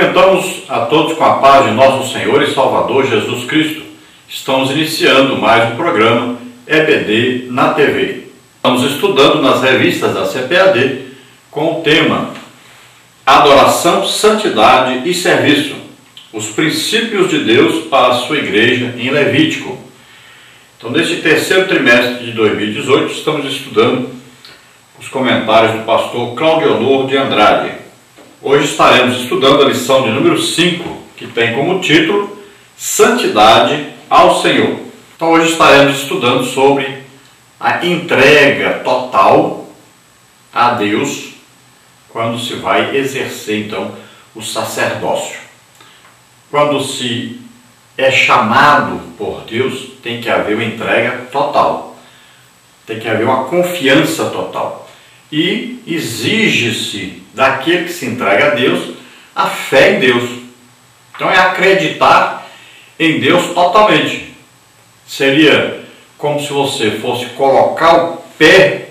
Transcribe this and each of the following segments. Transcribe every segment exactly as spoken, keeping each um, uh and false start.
Cumprimentamos a todos com a paz de nosso Senhor e Salvador Jesus Cristo. Estamos iniciando mais um programa E B D na T V. Estamos estudando nas revistas da C P A D com o tema Adoração, Santidade e Serviço, os princípios de Deus para a sua igreja em Levítico. Então, neste terceiro trimestre de dois mil e dezoito, estamos estudando os comentários do pastor Claudionor de Andrade. Hoje estaremos estudando a lição de número cinco, que tem como título Santidade ao Senhor. Então, hoje estaremos estudando sobre a entrega total a Deus quando se vai exercer, então, o sacerdócio. Quando se é chamado por Deus, tem que haver uma entrega total. Tem que haver uma confiança total. E exige-se daquele que se entrega a Deus a fé em Deus. Então é acreditar em Deus totalmente. Seria como se você fosse colocar o pé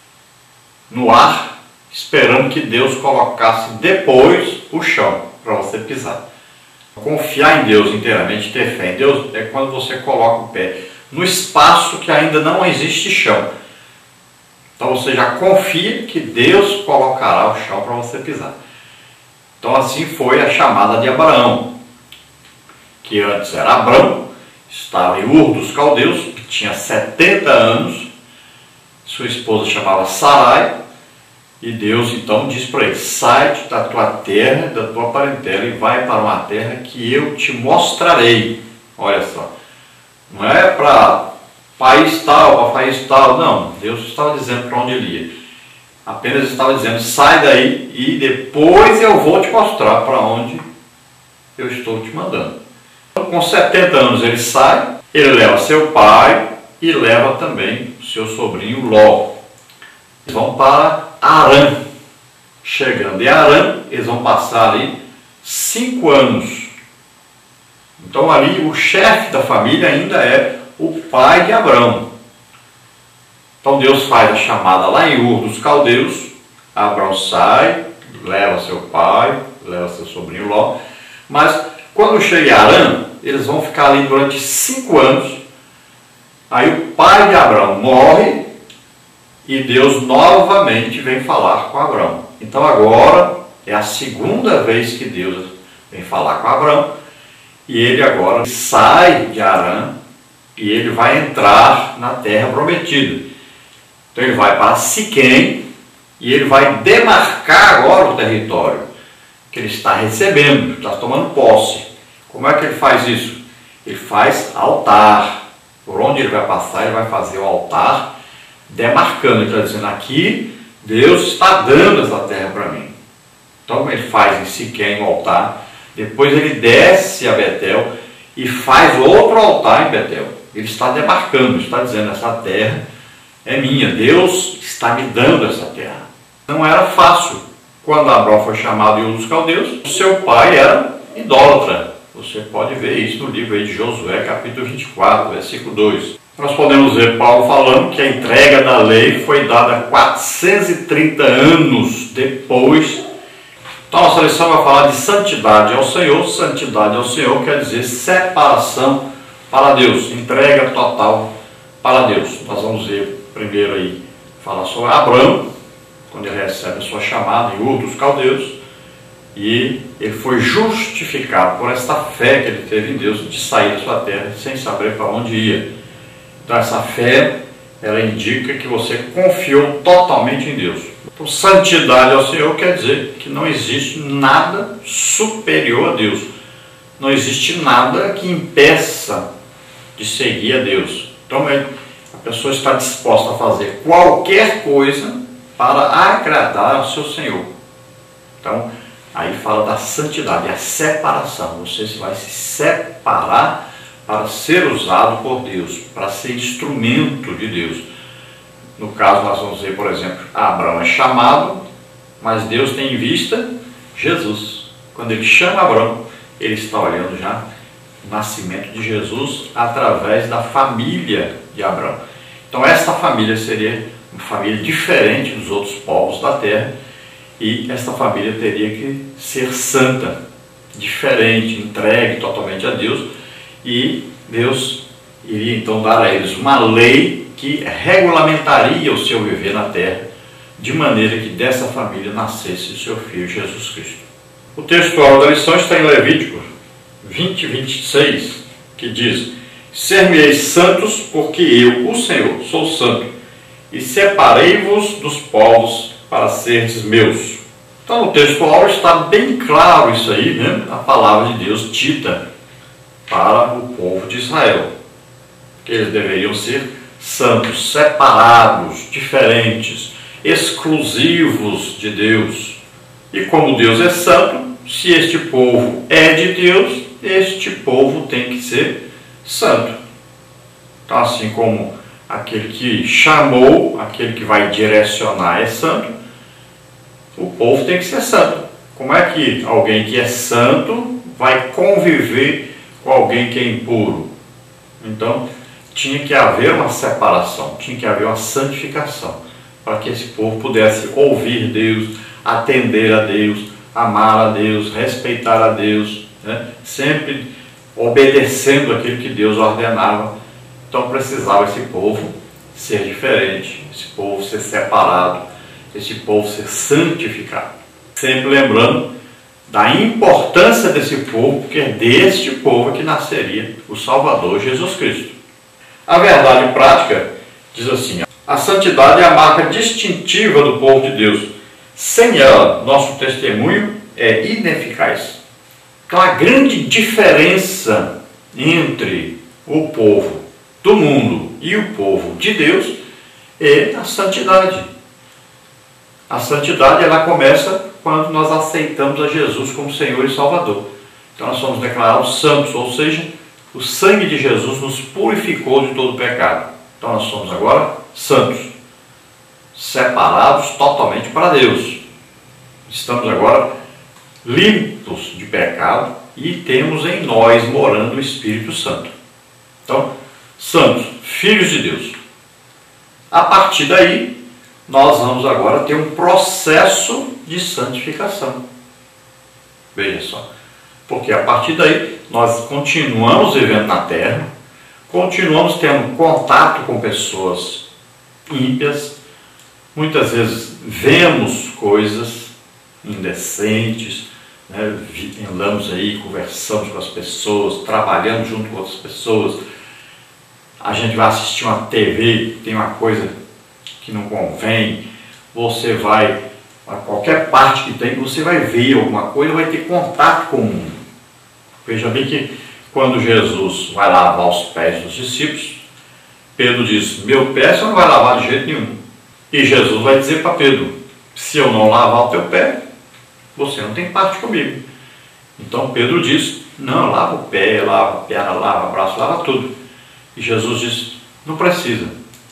no ar, esperando que Deus colocasse depois o chão para você pisar. Confiar em Deus inteiramente, ter fé em Deus, é quando você coloca o pé no espaço que ainda não existe chão. Então você já confia que Deus colocará o chão para você pisar. Então assim foi a chamada de Abraão, que antes era Abrão, estava em Ur dos Caldeus, tinha setenta anos, sua esposa chamava Sarai, e Deus então diz para ele: sai da tua terra, da tua parentela e vai para uma terra que eu te mostrarei. Olha só, não é para país tal, para país tal, não. Deus estava dizendo para onde ele ia. Apenas estava dizendo: sai daí e depois eu vou te mostrar para onde eu estou te mandando. Então, com setenta anos ele sai, ele leva seu pai e leva também seu sobrinho Ló. Eles vão para Harã. Chegando em Harã, eles vão passar ali cinco anos. Então ali o chefe da família ainda é o pai de Abrão. Então Deus faz a chamada lá em Ur dos Caldeus. Abrão sai, leva seu pai, leva seu sobrinho Ló. Mas quando chega em Harã, eles vão ficar ali durante cinco anos. Aí o pai de Abrão morre e Deus novamente vem falar com Abrão. Então agora é a segunda vez que Deus vem falar com Abrão. E ele agora sai de Harã e ele vai entrar na terra prometida. Então ele vai para Siquém e ele vai demarcar agora o território que ele está recebendo, está tomando posse. Como é que ele faz isso? Ele faz altar. Por onde ele vai passar, ele vai fazer o altar demarcando. Ele está dizendo: aqui Deus está dando essa terra para mim. Então ele faz em Siquém o altar. Depois ele desce a Betel e faz outro altar em Betel. Ele está demarcando, está dizendo: essa terra é minha, Deus está me dando essa terra. Não era fácil. Quando Abrão foi chamado em Ur dos Caldeus, o seu pai era idólatra. Você pode ver isso no livro de Josué, capítulo vinte e quatro, versículo dois. Nós podemos ver Paulo falando que a entrega da lei foi dada quatrocentos e trinta anos depois. Então nossa lição vai falar de santidade ao Senhor. Santidade ao Senhor quer dizer separação para Deus, entrega total para Deus. Nós vamos ver primeiro aí, falar sobre Abrão, quando ele recebe a sua chamada em Ur dos Caldeus, e ele foi justificado por esta fé que ele teve em Deus de sair da sua terra sem saber para onde ia. Então essa fé, ela indica que você confiou totalmente em Deus. Então, santidade ao Senhor quer dizer que não existe nada superior a Deus. Não existe nada que impeça de seguir a Deus. Então a pessoa está disposta a fazer qualquer coisa para agradar ao seu Senhor. Então aí fala da santidade, a separação. Você vai se separar para ser usado por Deus, para ser instrumento de Deus. No caso, nós vamos ver, por exemplo, Abrão é chamado, mas Deus tem em vista Jesus. Quando ele chama Abrão, ele está olhando já o nascimento de Jesus através da família de Abrão. Então esta família seria uma família diferente dos outros povos da terra, e esta família teria que ser santa. diferente, entregue totalmente a Deus, e Deus iria então dar a eles uma lei que regulamentaria o seu viver na terra, de maneira que dessa família nascesse o seu Filho Jesus Cristo. O textual da lição está em Levítico vinte, vinte e seis, que diz: ser-me-eis santos, porque eu, o Senhor, sou santo, e separei-vos dos povos para seres meus. Então no textual está bem claro isso aí, né? A palavra de Deus dita para o povo de Israel, que eles deveriam ser santos, separados, diferentes, exclusivos de Deus. E como Deus é santo, se este povo é de Deus, este povo tem que ser santo. Então, assim como aquele que chamou, aquele que vai direcionar é santo, o povo tem que ser santo. Como é que alguém que é santo vai conviver com alguém que é impuro? Então, tinha que haver uma separação, tinha que haver uma santificação, para que esse povo pudesse ouvir Deus, atender a Deus, amar a Deus, respeitar a Deus, né? Sempre obedecendo aquilo que Deus ordenava. Então precisava esse povo ser diferente, esse povo ser separado, esse povo ser santificado. Sempre lembrando da importância desse povo, porque é deste povo que nasceria o Salvador Jesus Cristo. A verdade prática diz assim: a santidade é a marca distintiva do povo de Deus. Sem ela, nosso testemunho é ineficaz. Então a grande diferença entre o povo do mundo e o povo de Deus é a santidade. A santidade ela começa quando nós aceitamos a Jesus como Senhor e Salvador. Então nós somos declarados santos, ou seja, o sangue de Jesus nos purificou de todo pecado. Então nós somos agora santos, separados totalmente para Deus. Estamos agora limpos de pecado e temos em nós morando o Espírito Santo. Então, santos, filhos de Deus. A partir daí, nós vamos agora ter um processo de santificação. Veja só. Porque a partir daí, nós continuamos vivendo na terra, continuamos tendo contato com pessoas ímpias, muitas vezes vemos coisas indecentes, né? Andamos aí, conversamos com as pessoas, trabalhando junto com outras pessoas. A gente vai assistir uma T V, tem uma coisa que não convém, você vai a qualquer parte que tem, você vai ver alguma coisa, vai ter contato com o mundo. Veja bem que quando Jesus vai lavar os pés dos discípulos, Pedro diz: meu pé você não vai lavar de jeito nenhum. E Jesus vai dizer para Pedro: se eu não lavar o teu pé, você não tem parte comigo. Então Pedro diz: não, lava o pé, lava a perna, lava o braço, lava tudo. E Jesus diz: não precisa.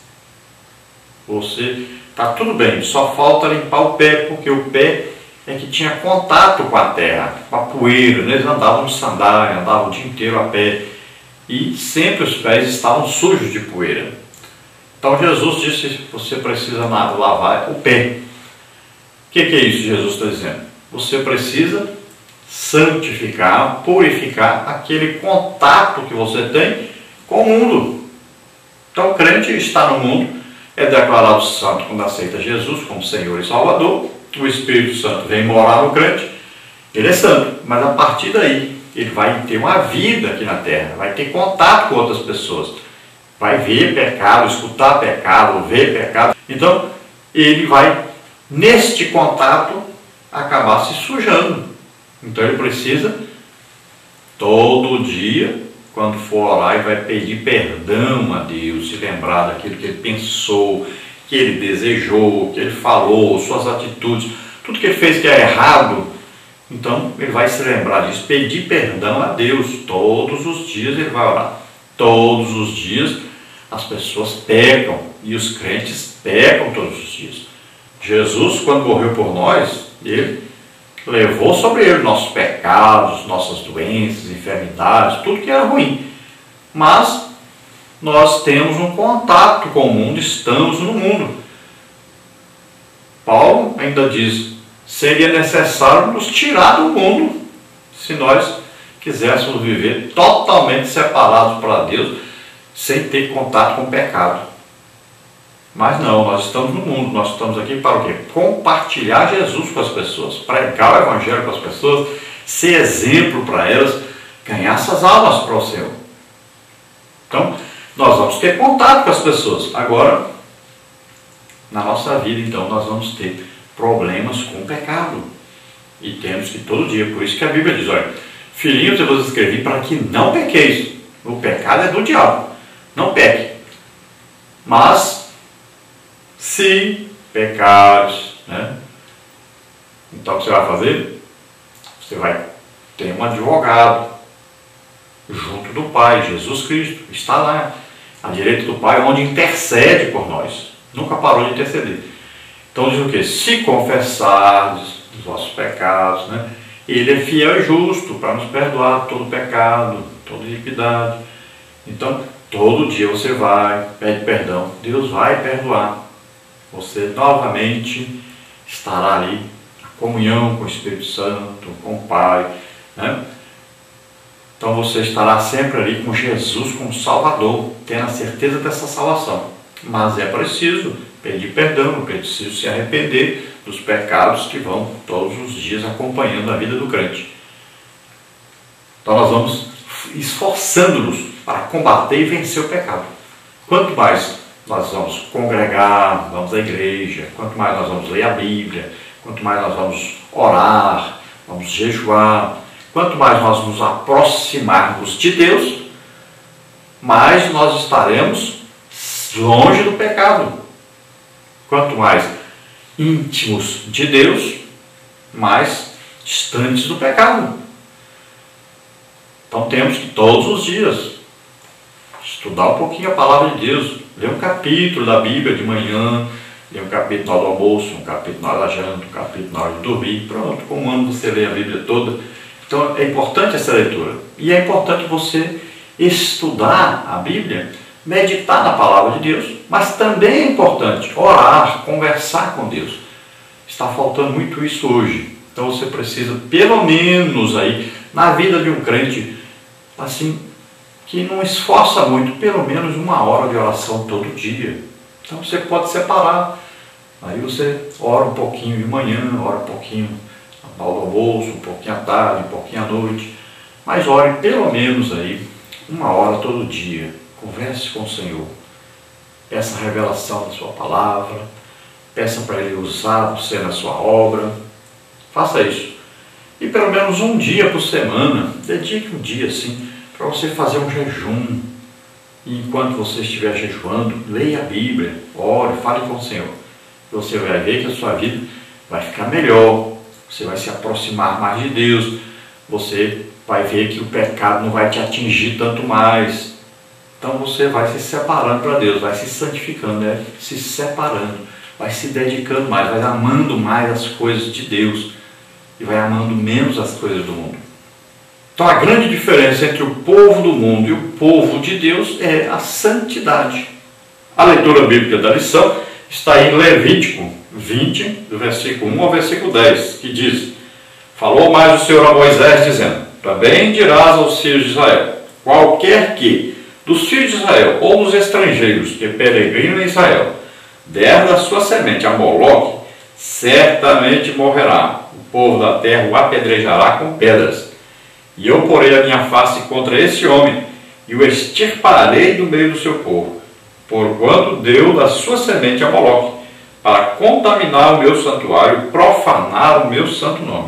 Você está tudo bem, só falta limpar o pé, porque o pé é que tinha contato com a terra, com a poeira, né? Eles andavam de sandália, andavam o dia inteiro a pé, e sempre os pés estavam sujos de poeira. Então Jesus disse: você precisa lavar o pé. O que, que é isso que Jesus está dizendo? Você precisa santificar, purificar aquele contato que você tem com o mundo. Então o crente está no mundo, é declarado santo quando aceita Jesus como Senhor e Salvador. O Espírito Santo vem morar no crente, ele é santo, mas a partir daí ele vai ter uma vida aqui na terra, vai ter contato com outras pessoas, vai ver pecado, escutar pecado, ver pecado. Então ele vai, neste contato, acabar se sujando. Então ele precisa todo dia, quando for orar, ele vai pedir perdão a Deus, se lembrar daquilo que ele pensou, que ele desejou, que ele falou, suas atitudes, tudo que ele fez que é errado. Então ele vai se lembrar disso, pedir perdão a Deus. Todos os dias ele vai orar. Todos os dias as pessoas pecam, e os crentes pecam todos os dias. Jesus, quando morreu por nós, ele levou sobre ele nossos pecados, nossas doenças, enfermidades, tudo que era ruim. Mas nós temos um contato com o mundo, estamos no mundo. Paulo ainda diz: seria necessário nos tirar do mundo. se nós quiséssemos viver totalmente separados para Deus, sem ter contato com o pecado. Mas não, nós estamos no mundo, nós estamos aqui para o quê? Compartilhar Jesus com as pessoas, pregar o Evangelho com as pessoas, ser exemplo para elas, ganhar essas almas para o Senhor. Então, nós vamos ter contato com as pessoas. Agora, na nossa vida, então, nós vamos ter problemas com o pecado. E temos que todo dia, por isso que a Bíblia diz, olha, filhinhos, eu vos escrevi para que não pequeis. O pecado é do diabo, não peque. Mas, se pecares, né? Então o que você vai fazer? Você vai ter um advogado junto do Pai, Jesus Cristo, está lá à direita do Pai, onde intercede por nós. Nunca parou de interceder. Então diz o que? Se confessardes os vossos pecados, né? Ele é fiel e justo para nos perdoar todo pecado, toda iniquidade. Então, todo dia você vai, pede perdão, Deus vai perdoar. Você novamente estará ali, a comunhão com o Espírito Santo, com o Pai, né? Então você estará sempre ali com Jesus como Salvador, tendo a certeza dessa salvação. Mas é preciso pedir perdão, é preciso se arrepender dos pecados que vão todos os dias acompanhando a vida do crente. Então nós vamos esforçando-nos para combater e vencer o pecado. Quanto mais nós vamos congregar, vamos à igreja, quanto mais nós vamos ler a Bíblia, quanto mais nós vamos orar, vamos jejuar, quanto mais nós nos aproximarmos de Deus, mais nós estaremos longe do pecado. Quanto mais íntimos de Deus, mais distantes do pecado. Então temos que todos os dias estudar um pouquinho a palavra de Deus, ler um capítulo da Bíblia de manhã, ler um capítulo na hora do almoço, um capítulo na hora da janta, um capítulo na hora de dormir. Pronto, com um ano você lê a Bíblia toda. Então é importante essa leitura. E é importante você estudar a Bíblia, meditar na palavra de Deus, mas também é importante orar, conversar com Deus. Está faltando muito isso hoje. Então você precisa, pelo menos aí, na vida de um crente, assim, que não esforça muito, pelo menos uma hora de oração todo dia. Então você pode separar. Aí você ora um pouquinho de manhã, ora um pouquinho na hora do almoço, um pouquinho à tarde, um pouquinho à noite. Mas ore pelo menos aí uma hora todo dia. Converse com o Senhor. Peça a revelação da sua palavra. Peça para Ele usar você na sua obra. Faça isso. E pelo menos um dia por semana, dedique um dia assim, para você fazer um jejum. E enquanto você estiver jejuando, leia a Bíblia, ore, fale com o Senhor. Você vai ver que a sua vida vai ficar melhor. Você vai se aproximar mais de Deus. Você vai ver que o pecado não vai te atingir tanto mais. Então você vai se separando para Deus, vai se santificando, né? Se separando, vai se dedicando mais, vai amando mais as coisas de Deus e vai amando menos as coisas do mundo. Então a grande diferença entre o povo do mundo e o povo de Deus é a santidade. A leitura bíblica da lição está em Levítico vinte, do versículo um ao versículo dez, que diz: falou mais o Senhor a Moisés, dizendo: também dirás aos filhos de Israel, qualquer que dos filhos de Israel ou dos estrangeiros que peregrinam em Israel der da sua semente a Moloque, certamente morrerá. O povo da terra o apedrejará com pedras. E eu porei a minha face contra esse homem e o extirparei do meio do seu povo, porquanto deu da sua semente a Moloque, para contaminar o meu santuário, profanar o meu santo nome.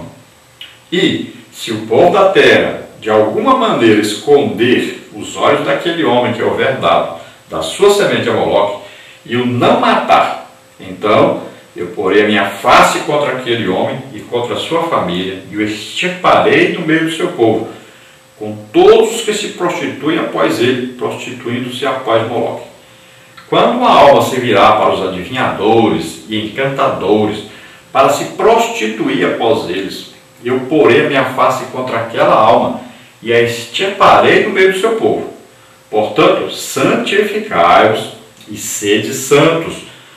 E se o povo da terra de alguma maneira esconder os olhos daquele homem que houver dado da sua semente a Moloque e o não matar, então eu porei a minha face contra aquele homem e contra a sua família e o extirparei do meio do seu povo, com todos os que se prostituem após ele, prostituindo-se após Moloque. Quando uma alma se virá para os adivinhadores e encantadores para se prostituir após eles, eu porei a minha face contra aquela alma e a extirparei do meio do seu povo. Portanto, santificai-vos e sede santos,